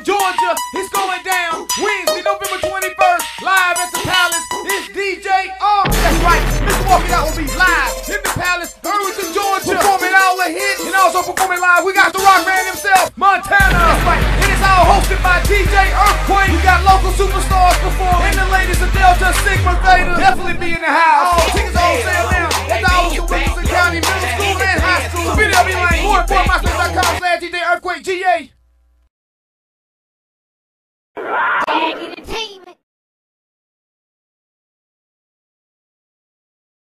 Georgia. It's going down Wednesday, November 21st, live at the Palace. It's DJ That's right, Mr. Walk It Out will be live in the Palace, Irvington, Georgia, performing all the hits and also performing live. We got the rock man himself, Montana. That's right, and it's all hosted by DJ Earthquake. We got local superstars performing, and the ladies of Delta Sigma Theta definitely be in the house. All tickets on sale now. It's all the Wilson County Middle School and High School. Video be like more important.